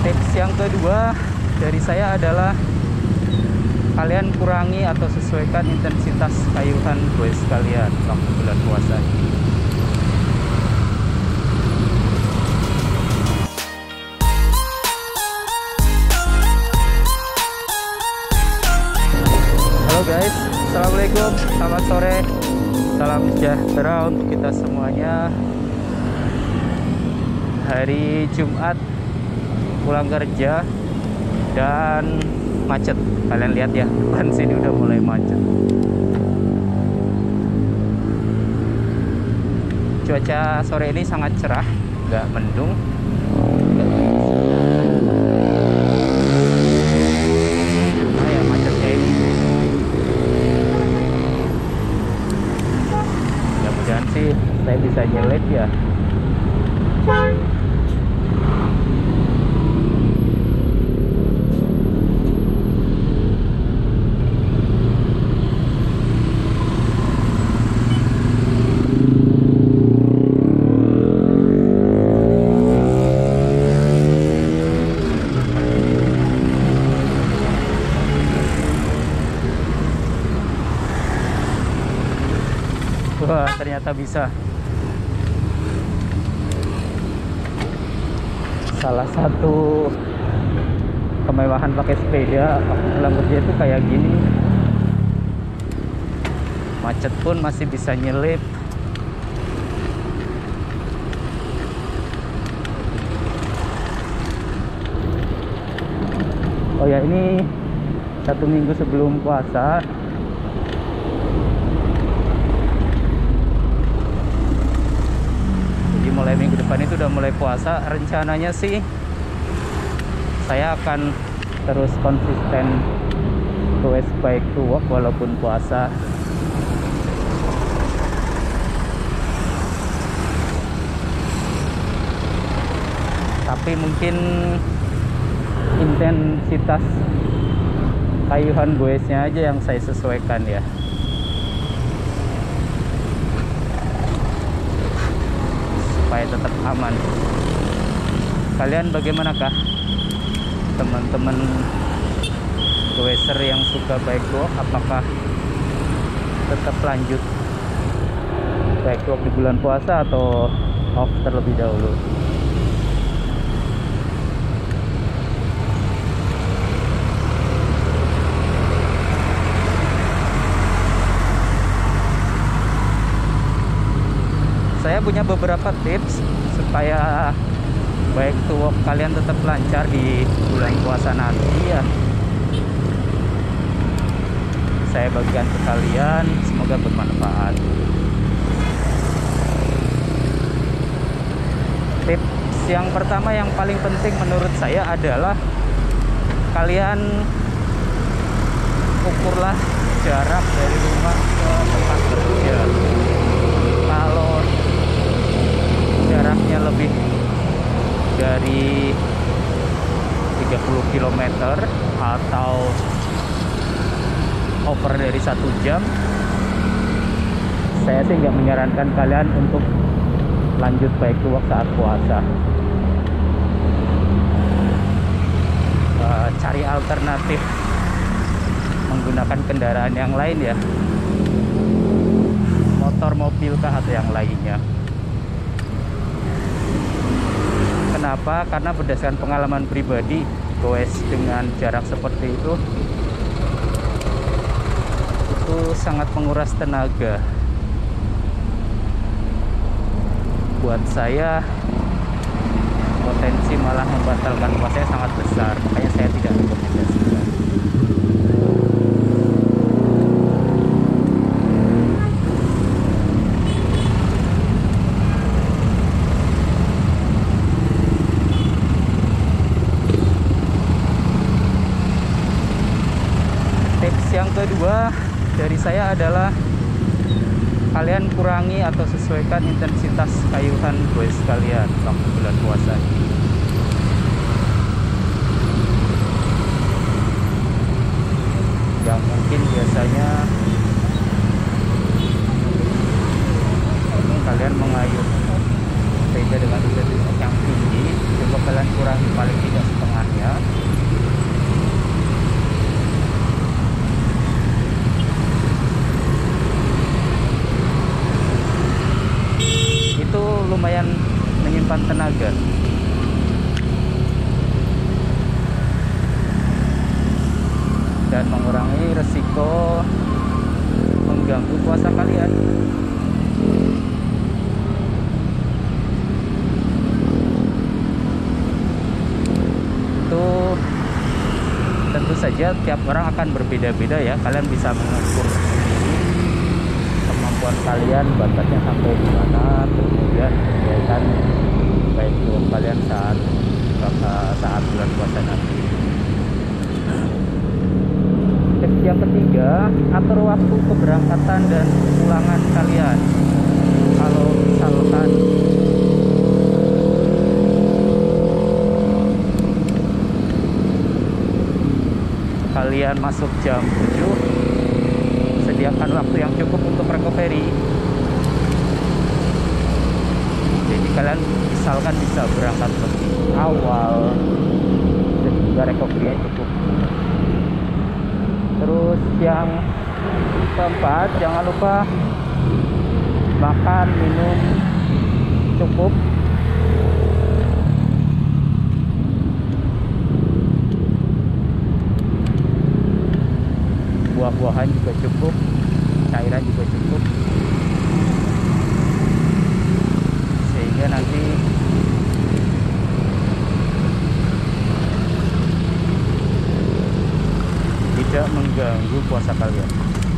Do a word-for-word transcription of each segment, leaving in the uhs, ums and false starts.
Tips yang kedua dari saya adalah kalian kurangi atau sesuaikan intensitas kayuhan goes kalian waktu bulan puasa. Halo guys, assalamualaikum, selamat sore, salam sejahtera untuk kita semuanya. Hari Jumat pulang kerja dan macet. Kalian lihat ya, depan sini udah mulai macet. Cuaca sore ini sangat cerah, nggak mendung. Nah ya, macetnya ini. Mudah-mudahan sih saya bisa nyelip ya. Wah, ternyata bisa. Salah satu kemewahan pakai sepeda waktu pulang kerja itu kayak gini. Macet pun masih bisa nyelip. Oh ya, ini satu minggu sebelum puasa. Mulai minggu depan itu udah mulai puasa. Rencananya sih saya akan terus konsisten goes bike to work walaupun puasa. Tapi mungkin intensitas kayuhan goesnya aja yang saya sesuaikan ya. Supaya tetap aman. Kalian bagaimanakah teman-teman goeser yang suka bike walk? Apakah tetap lanjut bike walk di bulan puasa atau off terlebih dahulu? Saya punya beberapa tips supaya bike to walk kalian tetap lancar di bulan puasa nanti ya. Saya bagikan ke kalian, semoga bermanfaat. Tips yang pertama yang paling penting menurut saya adalah kalian ukurlah jarak dari rumah ke tempat kerja. Kalau jaraknya lebih dari tiga puluh kilometer atau over dari satu jam, saya sih nggak menyarankan kalian untuk lanjut bike to work saat puasa. Uh, cari alternatif menggunakan kendaraan yang lain ya, motor, mobil kah atau yang lainnya. Kenapa? Karena berdasarkan pengalaman pribadi, goes dengan jarak seperti itu itu sangat menguras tenaga. Buat saya potensi malah membatalkan puasanya sangat besar. Makanya saya tidak rekomendasikan. Yang kedua dari saya adalah kalian kurangi atau sesuaikan intensitas kayuhan goes kalian waktu bulan puasa. Yang mungkin biasanya kalian mengayuh sepeda dengan intensitas yang tinggi, coba kalian kurangi paling tidak setengah larangannya. Itu lumayan menyimpan tenaga dan mengurangi resiko mengganggu puasa kalian. Itu tentu saja tiap orang akan berbeda-beda ya. Kalian bisa mengukur kemampuan kalian, batasnya sampai di mana, kemudian sesuaikan baik tuh kalian saat saat bulan puasa nanti. Tips yang ketiga, atur waktu keberangkatan dan pulangan kalian. Kalau misalkan kalian masuk jam tujuh, sediakan waktu yang cukup untuk recovery. Jadi kalian misalkan bisa berangkat lebih awal sehingga recovery cukup. Terus yang keempat, jangan lupa makan minum cukup. Buah-buahan juga cukup, cairan juga cukup, sehingga nanti tidak mengganggu puasa kalian.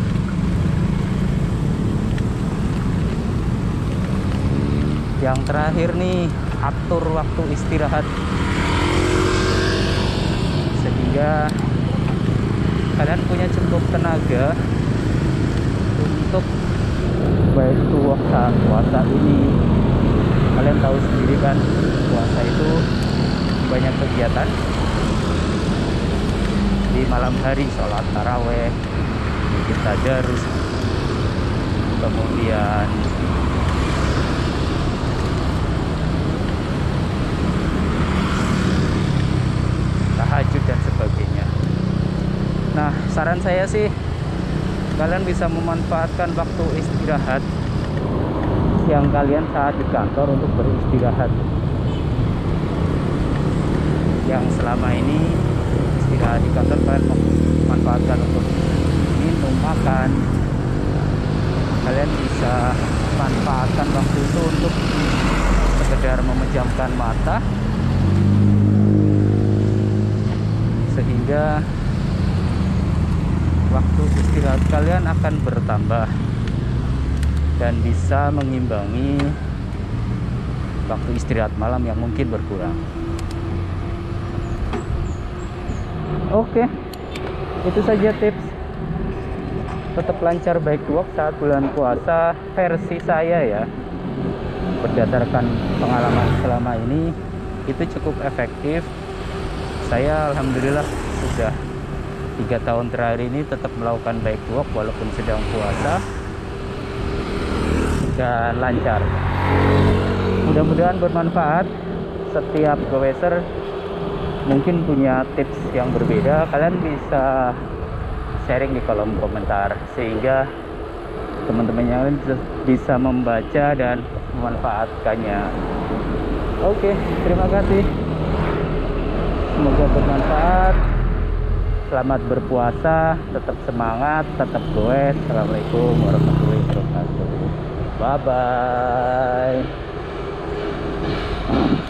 Yang terakhir nih, atur waktu istirahat sehingga kalian punya cukup tenaga untuk baik itu saat puasa ini. Kalian tahu sendiri kan, puasa itu banyak kegiatan. Di malam hari sholat taraweh, bikin tadarus, kemudian tahajud dan sebagainya. Nah, saran saya sih kalian bisa memanfaatkan waktu istirahat siang kalian saat di kantor untuk beristirahat. Yang selama ini istirahat di kantor kalian memanfaatkan untuk minum, makan. Kalian bisa manfaatkan waktu itu untuk sekedar memejamkan mata sehingga waktu istirahat kalian akan bertambah dan bisa mengimbangi waktu istirahat malam yang mungkin berkurang. Oke, itu saja tips tetap lancar bike to work saat bulan puasa versi saya ya. Berdasarkan pengalaman selama ini, itu cukup efektif. Saya alhamdulillah sudah tiga tahun terakhir ini tetap melakukan bike to work walaupun sedang puasa dan lancar. Mudah-mudahan bermanfaat. Setiap goeser mungkin punya tips yang berbeda. Kalian bisa sharing di kolom komentar sehingga teman-teman yang lain bisa membaca dan memanfaatkannya. Oke, terima kasih. Semoga bermanfaat. Selamat berpuasa, tetap semangat, tetap goes. Assalamualaikum warahmatullahi wabarakatuh. Bye bye.